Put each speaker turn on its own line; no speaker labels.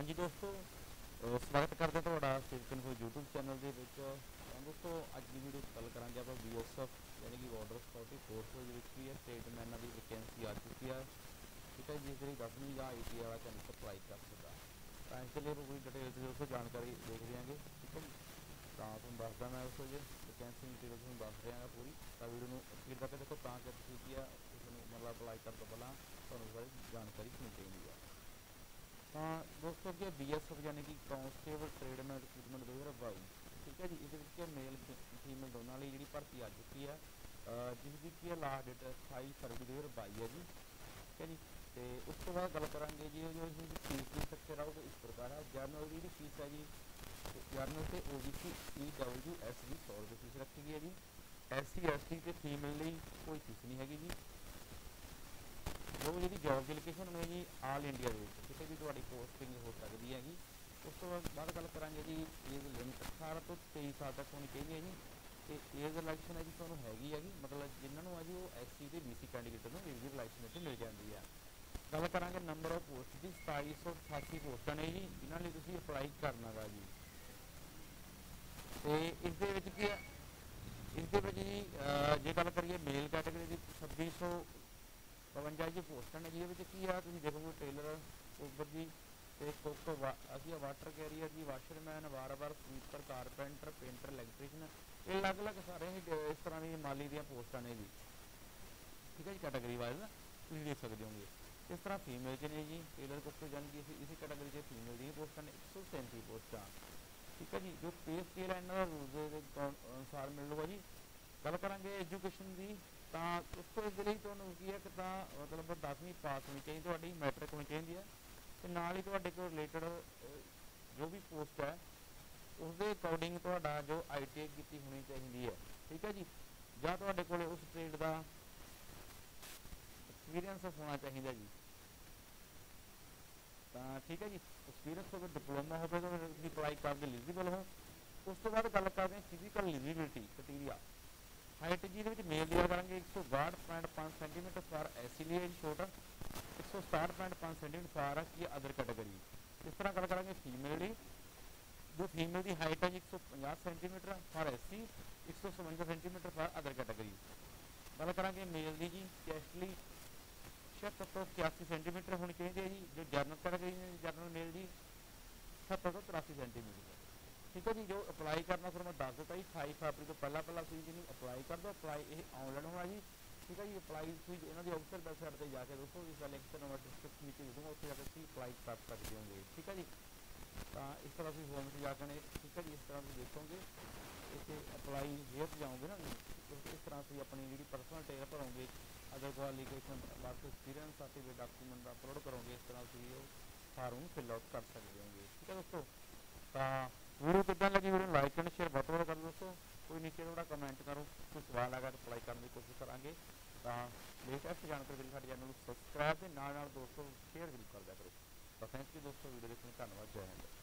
हाँ जी दोस्तों, स्वागत करते हैं ਤੁਹਾਡਾ ਸਿਵਕ ਇਨਫੋ YouTube ਚੈਨਲ ਦੇ ਵਿੱਚ। ਤਾਂ ਦੋਸਤੋ ਅੱਜ ਦੀ ਵੀਡੀਓ 'ਚ ਗੱਲ ਕਰਾਂਗੇ ਆਪਾਂ BSF ਯਾਨੀ ਕਿ ਬਾਰਡਰ ਸਿਕਿਉਰਿਟੀ ਫੋਰਸ ਦੇ ਵਿੱਚ ਵੀ ਹੈ ਸਟੇਟਮੈਨਾਂ ਦੀ ਵੈਕੈਂਸੀ ਆ ਚੁੱਕੀ ਹੈ। ਠੀਕ ਹੈ, ਜਿਸ ਦੀ 10ਵੀਂ ਜਾਂ ITI ਵਾਲਾ ਕੈਂਡੀਡੇਟ ਅਪਲਾਈ ਕਰ ਸਕਦਾ। ਤਾਂ ਇਸ ਲਈ ਆਪਾਂ ਪੂਰੀ ਡਿਟੇਲ 'ਚ ਦੋਸਤੋ ਜਾਣਕਾਰੀ ਦੇਖ ਦਿਆਂਗੇ। ਠੀਕ ਹੈ ਜੀ, ਤਾਂ ਤੁਹਾਨੂੰ ਦੱਸਦਾ ਮੈਂ ਦੋਸਤੋ ਜੇ ਵੈਕੈਂਸੀ ਡਿਟੇਲ ਤੁਹਾਨੂੰ ਦੱਸ ਰਿਹਾ ਪੂਰੀ। ਤਾਂ ਵੀਡੀਓ ਨੂੰ ਅਖੀਰ ਤੱਕ ਦੇਖੋ ਤਾਂ ਕਿ ਤੁਸੀਂ ਕੀ ਆ ਉਸ ਨੂੰ ਮਤਲਬ ਅਪਲਾਈ ਕਰਨ ਤੋਂ ਪਹਿਲਾਂ ਤੁਹਾਨੂੰ ਸਾਰੀ ਜਾਣਕਾਰੀ ਹੋਣੀ ਚਾਹੀਦੀ ਹੈ। ਤਾਂ ਦੋਸਤੋ ਅੱਗੇ BSF ਯਾਨੀ ਕਿ ਕਾਂਸਟੇਬਲ ਟ੍ਰੇਡਮੈਨ ਰਿਕਰੂਟਮੈਂਟ 2022। ਠੀਕ ਹੈ ਜੀ, ਇਹਦੇ ਵਿੱਚ ਮੇਲ ਫੀਮੇਲ ਦੋਨਾਂ ਲਈ ਜਿਹੜੀ ਭਰਤੀ ਆ ਚੁੱਕੀ ਆ, ਜਿਸ ਦੀ ਕੀ ਹੈ ਲਾਸਟ ਡੇਟ 28 ਫਰਵਰੀ 2022 ਹੈ ਜੀ। ਠੀਕ ਹੈ ਜੀ, ਅਤੇ ਉਸ ਤੋਂ ਬਾਅਦ ਗੱਲ ਕਰਾਂਗੇ ਜੀ ਜੋ ਇਸ ਦੀ ਫੀਸ ਦੀ ਸਟਰਕਚਰ ਆ ਉਹ ਇਸ ਪ੍ਰਕਾਰ ਹੈ। ਜਰਨਲ ਦੀ ਜਿਹੜੀ ਫੀਸ ਹੈ ਜੀ, ਜਰਨਲ ਅਤੇ OBC EWS ਦੀ 100 ਰੁਪਏ ਫੀਸ ਰੱਖੀ ਗਈ ਹੈ ਜੀ। SC ST ਅਤੇ ਫੀਮੇਲ ਲਈ ਕੋਈ ਫੀਸ ਨਹੀਂ ਹੈਗੀ ਜੀ। ਜੋ ਜਿਹੜੀ ਜੋਬ ਦੀ ਲੋਕੇਸ਼ਨ ਹੋਣੀ ਜੀ ਆਲ ਇੰਡੀਆ ਦੇ ਵਿੱਚ ਕਿਤੇ ਵੀ ਤੁਹਾਡੀ ਪੋਸਟਿੰਗ ਹੋ ਸਕਦੀ ਹੈਗੀ। ਉਸ ਤੋਂ ਬਾਅਦ ਗੱਲ ਕਰਾਂਗੇ ਜੀ ਏਜ ਲਿਮਿਟ 18 ਤੋਂ 23 ਸਾਲ ਤੱਕ ਹੋਣੀ ਚਾਹੀਦੀ ਹੈ ਜੀ। ਅਤੇ ਏਜ ਰਿਲੈਕਸ਼ਨ ਹੈ ਜੀ ਤੁਹਾਨੂੰ ਹੈਗੀ ਮਤਲਬ ਜਿਨ੍ਹਾਂ ਨੂੰ ਹੈ ਜੀ ਉਹ SC ਅਤੇ BC ਕੈਂਡੀਡੇਟ ਨੂੰ ਏਜ ਰਿਲੈਕਸ਼ਨ ਇੱਥੇ ਮਿਲ ਜਾਂਦੀ ਹੈ। ਗੱਲ ਕਰਾਂਗੇ ਨੰਬਰ ਆਫ ਪੋਸਟ ਦੀ 2788 ਪੋਸਟਾਂ ਨੇ ਜੀ ਜਿਨ੍ਹਾਂ ਲਈ ਤੁਸੀਂ ਅਪਲਾਈ ਕਰਨਾ ਗਾ ਜੀ। ਅਤੇ ਇਸ ਦੇ ਵਿੱਚ ਕੀ ਹੈ, ਇਸ ਦੇ ਵਿੱਚ ਜੀ ਜੇ ਗੱਲ ਕਰੀਏ ਮੇਲ ਕੈਟਾਗਰੀ ਦੀ 2652 ਜੀ ਪੋਸਟਾਂ ਨੇ, ਜਿਹਦੇ ਵਿੱਚ ਕੀ ਆ ਤੁਸੀਂ ਦੇਖੋਗੇ ਟੇਲਰ ਓਵਰ ਜੀ ਅਤੇ ਕੁੱਕ ਅਸੀਂ ਵਾਟਰ ਕੈਰੀਅਰ ਜੀ, ਵਾਸ਼ਰਮੈਨ, ਵਾਰ ਸਵੀਪਰ, ਕਾਰਪੈਂਟਰ, ਪੇਂਟਰ, ਇਲੈਕਟ੍ਰੀਸ਼ਨ, ਇਹ ਅਲੱਗ ਸਾਰੇ ਇਸ ਤਰ੍ਹਾਂ ਦੀ ਮਾਲੀ ਦੀਆਂ ਪੋਸਟਾਂ ਨੇ ਜੀ। ਠੀਕ ਹੈ ਜੀ, ਕੈਟਾਗਰੀ ਵਾਈਜ਼ ਤੁਸੀਂ ਦੇਖ ਸਕਦੇ ਹੋਗੇ। ਇਸ ਤਰ੍ਹਾਂ ਫੀਮੇਲ 'ਚ ਨੇ ਜੀ ਟੇਲਰ ਕੁੱਕ ਜਾਣੀ ਕਿ ਇਸੇ ਕੈਟਾਗਰੀ 'ਚ ਫੀਮੇਲ ਦੀਆਂ ਪੋਸਟਾਂ ਨੇ 137 ਪੋਸਟਾਂ। ਠੀਕ ਹੈ ਜੀ, ਜੋ ਪੇ ਸਕੇਲ ਹੈ ਇਹਨਾਂ ਦਾ ਰੂਲਸ ਦੇ ਅਨੁਸਾਰ ਮਿਲੂਗਾ ਜੀ। ਗੱਲ ਕਰਾਂਗੇ ਐਜੂਕੇਸ਼ਨ ਦੀ, ਤਾਂ ਉਸ ਤੋਂ ਇਸ ਲਈ ਤੁਹਾਨੂੰ ਕੀ ਹੈ ਕਿ ਤਾਂ ਮਤਲਬ 10ਵੀਂ ਪਾਸ ਹੋਣੀ ਚਾਹੀਦੀ ਤੁਹਾਡੀ, ਮੈਟ੍ਰਿਕ ਹੋਣੀ ਚਾਹੀਦੀ ਹੈ। ਅਤੇ ਨਾਲ ਹੀ ਤੁਹਾਡੇ ਕੋਲ ਰਿਲੇਟਡ ਜੋ ਵੀ ਪੋਸਟ ਹੈ ਉਸ ਦੇ ਅਕੋਰਡਿੰਗ ਤੁਹਾਡਾ ਜੋ ITI ਕੀਤੀ ਹੋਣੀ ਚਾਹੀਦੀ ਹੈ। ਠੀਕ ਹੈ ਜੀ, ਜਾਂ ਤੁਹਾਡੇ ਕੋਲ ਉਸ ਟ੍ਰੇਡ ਦਾ ਐਕਸਪੀਰੀਅੰਸ ਹੋਣਾ ਚਾਹੀਦਾ ਜੀ। ਤਾਂ ਠੀਕ ਹੈ ਜੀ, ਐਕਸਪੀਰੀਅੰਸ ਹੋਵੇ, ਡਿਪਲੋਮਾ ਹੋਵੇ ਤਾਂ ਤੁਸੀਂ ਅਪਲਾਈ ਕਰਨ ਦੇ ਐਲੀਜੀਬਲ ਹੋ। ਉਸ ਤੋਂ ਬਾਅਦ ਗੱਲ ਕਰਦੇ ਹਾਂ ਫਿਜ਼ੀਕਲ ਐਲੀਜੀਬਿਲਿਟੀ ਕ੍ਰਾਈਟੇਰੀਆ। ਹਾਈਟ ਜੀ ਇਹਦੇ ਵਿੱਚ ਮੇਲ ਦੀ ਗੱਲ ਕਰਾਂਗੇ 162.5 ਸੈਂਟੀਮੀਟਰ ਫਾਰ SC ਲਈ ਛੋਟਾ, 167.5 ਸੈਂਟੀਮੀਟਰ ਫਾਰ ਕੀ ਅਦਰ ਕੈਟਾਗਰੀ। ਇਸ ਤਰ੍ਹਾਂ ਗੱਲ ਕਰਾਂਗੇ ਫੀਮੇਲ ਦੀ, ਜੋ ਫੀਮੇਲ ਦੀ ਹਾਈਟ ਹੈ ਜੀ 150 centimetre for SC, 157 centimetre for other category. ਗੱਲ ਕਰਾਂਗੇ ਮੇਲ ਦੀ ਜੀ, ਚੈਸਟ ਲਈ 76 ਤੋਂ 81 ਸੈਂਟੀਮੀਟਰ ਹੋਣੀ ਚਾਹੀਦੀ ਹੈ ਜੀ। ਜੋ ਜਰਨਲ ਕੈਟਾਗਰੀ ਨੇ ਜਰਨਲ ਮੇਲ ਦੀ 70 ਤੋਂ 83 ਸੈਂਟੀਮੀਟਰ। ਠੀਕ ਹੈ ਜੀ, ਜੋ ਅਪਲਾਈ ਕਰਨਾ ਫਿਰ ਮੈਂ ਦੱਸ ਦਿੱਤਾ ਜੀ 28 ਫਰਵਰੀ ਤੋਂ ਪਹਿਲਾਂ ਤੁਸੀਂ ਜਿਹਨੂੰ ਅਪਲਾਈ ਕਰ ਦਿਓ। ਅਪਲਾਈ ਇਹ ਆਨਲਾਈਨ ਹੋਣਾ ਜੀ। ਠੀਕ ਹੈ ਜੀ, ਅਪਲਾਈ ਤੁਸੀਂ ਇਹਨਾਂ ਦੀ ਆਫੀਸ਼ੀਅਲ ਵੈਬਸਾਈਟ 'ਤੇ ਜਾ ਕੇ ਦੋਸਤੋ ਇਸ ਦਾ ਲਿੰਕ ਤੁਹਾਨੂੰ ਡਿਸਕ੍ਰਿਪਸ਼ਨ ਵਿੱਚ ਦੇ ਦੂੰਗਾ, ਉੱਥੇ ਜਾ ਕੇ ਤੁਸੀਂ ਅਪਲਾਈ ਕਰ ਸਕਦੇ ਹੋਗੇ। ਠੀਕ ਹੈ ਜੀ, ਤਾਂ ਇਸ ਤਰ੍ਹਾਂ ਤੁਸੀਂ ਫੋਰਮ 'ਚ ਜਾ ਕੇ ਠੀਕ ਹੈ ਜੀ ਇਸ ਤਰ੍ਹਾਂ ਤੁਸੀਂ ਦੇਖੋਗੇ ਇੱਥੇ ਅਪਲਾਈ ਹੇਅਰ 'ਚ ਜਾਓਗੇ ਨਾ, ਇਸ ਤਰ੍ਹਾਂ ਤੁਸੀਂ ਆਪਣੀ ਜਿਹੜੀ ਪਰਸਨਲ ਡਿਟੇਲ ਭਰੋਗੇ, other qualification work experience certificate document upload ਕਰੋਗੇ। ਇਸ ਤਰ੍ਹਾਂ ਤੁਸੀਂ ਉਹ ਫਾਰਮ ਫਿਲ ਆਊਟ ਕਰ ਸਕਦੇ ਹੋਗੇ। ਠੀਕ ਹੈ ਦੋਸਤੋ, ਤਾਂ ਵੀਡੀਓ ਕਿੱਦਾਂ ਲੱਗੀ, ਵੀਡੀਓ ਨੂੰ ਲਾਈਕ ਐਂਡ ਸ਼ੇਅਰ ਵੱਧ ਤੋਂ ਵੱਧ ਕਰ ਦੋਸਤੋ। ਕੋਈ ਨੀਚੇ ਥੋੜਾ ਕਮੈਂਟ ਕਰੋ, ਕੋਈ ਸਵਾਲ ਆਗਾ ਤਾਂ ਅਪਲਾਈ ਕਰਨ ਦੀ ਕੋਸ਼ਿਸ਼ ਕਰਾਂਗੇ। ਤਾਂ ਲੇਟੈਸਟ ਜਾਣਕਾਰੀ ਲਈ ਸਾਡੇ ਚੈਨਲ ਨੂੰ ਸਬਸਕ੍ਰਾਈਬ ਦੇ ਨਾਲ ਦੋਸਤੋ ਸ਼ੇਅਰ ਜ਼ਰੂਰ ਕਰਦਿਆ ਕਰੋ। ਤਾਂ ਥੈਂਕ ਯੂ ਦੋਸਤੋ, ਵੀਡੀਓ ਦੇਖਣ ਲਈ ਧੰਨਵਾਦ, ਜੈ ਹਿੰਦ।